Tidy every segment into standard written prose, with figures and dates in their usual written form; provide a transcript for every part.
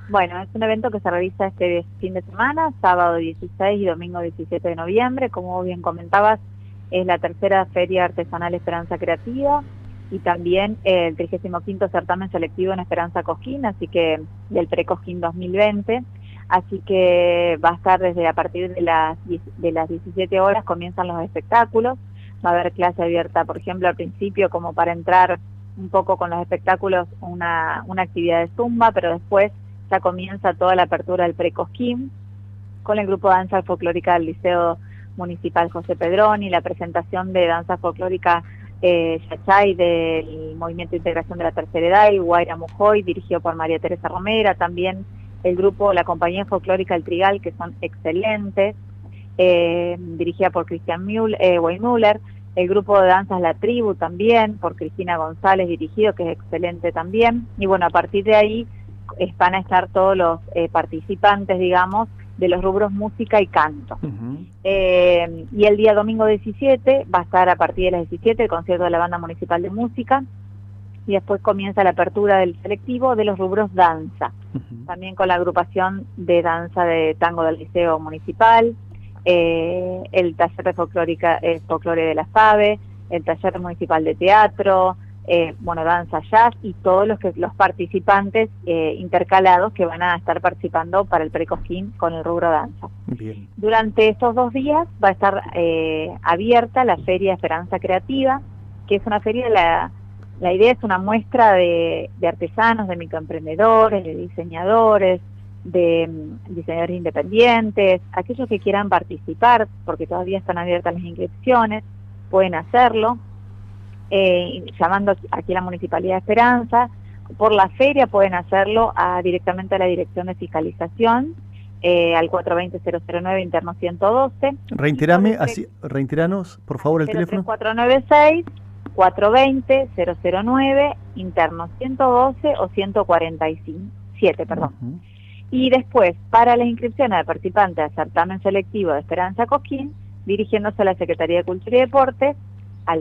Bueno, es un evento que se realiza este fin de semana, sábado 16 y domingo 17 de noviembre. Como bien comentabas, es la tercera Feria Artesanal Esperanza Creativa y también el 35º certamen selectivo en Esperanza Cosquín, así que del Precosquín 2020. Así que va a estar desde a partir de las 17 horas comienzan los espectáculos. Va a haber clase abierta, por ejemplo, al principio como para entrar un poco con los espectáculos, una actividad de zumba, pero después ya comienza toda la apertura del Precosquín con el grupo de danza folclórica del Liceo Municipal José Pedroni, la presentación de danza folclórica Yachay del Movimiento de Integración de la Tercera Edad, y Guaira Mujoy, dirigido por María Teresa Romera, también el grupo, la compañía folclórica El Trigal, que son excelentes, dirigida por Cristian Weimüller, el grupo de danzas La Tribu también, por Cristina González dirigido, que es excelente también, y bueno, a partir de ahí van a estar todos los participantes, digamos, de los rubros música y canto. Y el día domingo 17 va a estar a partir de las 17 el concierto de la Banda Municipal de Música, y después comienza la apertura del selectivo de los rubros danza, también con la agrupación de danza de tango del Liceo Municipal, el taller de folclore de la FABE, el taller municipal de teatro, bueno, danza jazz y todos los participantes intercalados que van a estar participando para el Precosquín con el rubro danza. Bien. Durante estos 2 días va a estar abierta la Feria Esperanza Creativa, que es una feria, la idea es una muestra de artesanos, de microemprendedores, de diseñadores independientes, aquellos que quieran participar, porque todavía están abiertas las inscripciones, pueden hacerlo. Llamando aquí a la Municipalidad de Esperanza, por la feria pueden hacerlo directamente a la Dirección de Fiscalización, al 420-009 interno 112. Reiteranos, por favor, el teléfono. 496-420-009 interno 112 o 147, perdón. Y después, para las inscripciones de participantes al certamen selectivo de Esperanza Cosquín, dirigiéndose a la Secretaría de Cultura y Deportes, al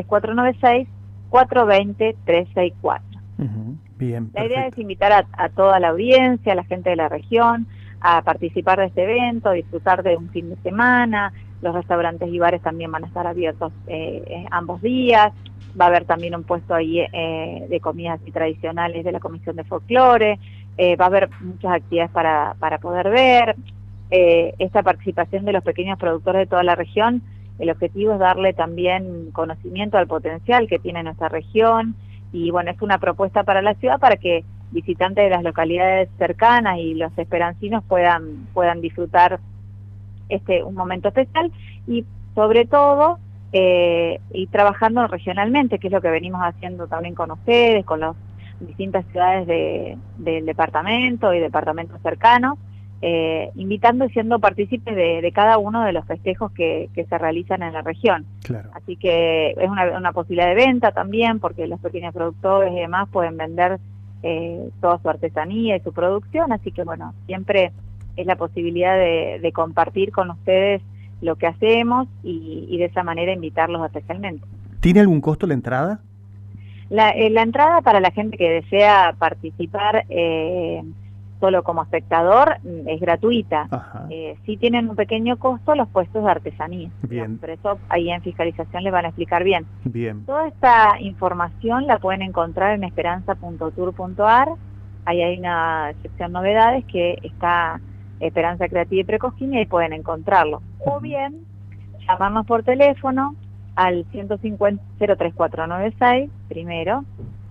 03496-420-364. Bien, la idea es invitar a toda la audiencia, a la gente de la región, a participar de este evento, a disfrutar de un fin de semana. Los restaurantes y bares también van a estar abiertos ambos días. Va a haber también un puesto ahí de comidas tradicionales de la Comisión de Folclore. Va a haber muchas actividades para poder ver. Esta participación de los pequeños productores de toda la región, el objetivo es darle también conocimiento al potencial que tiene nuestra región, y bueno, es una propuesta para la ciudad para que visitantes de las localidades cercanas y los esperancinos puedan disfrutar un momento especial, y sobre todo ir trabajando regionalmente, que es lo que venimos haciendo también con ustedes, con las distintas ciudades del departamento y departamentos cercanos, invitando y siendo partícipes de cada uno de los festejos que se realizan en la región. Claro. Así que es una posibilidad de venta también, porque los pequeños productores y demás pueden vender toda su artesanía y su producción, así que bueno, siempre es la posibilidad de compartir con ustedes lo que hacemos y de esa manera invitarlos especialmente. ¿Tiene algún costo la entrada? La entrada para la gente que desea participar solo como espectador es gratuita. Sí tienen un pequeño costo los puestos de artesanía. Bien. Por eso ahí en fiscalización les van a explicar bien. Bien. Toda esta información la pueden encontrar en esperanza.tour.ar. Ahí hay una sección novedades que está Esperanza Creativa y Precosquín, y ahí pueden encontrarlo. O bien llamarnos por teléfono al 03496 primero,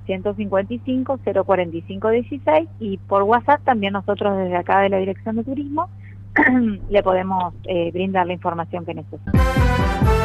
155-045-16, y por WhatsApp también nosotros desde acá de la Dirección de Turismo le podemos brindar la información que necesita.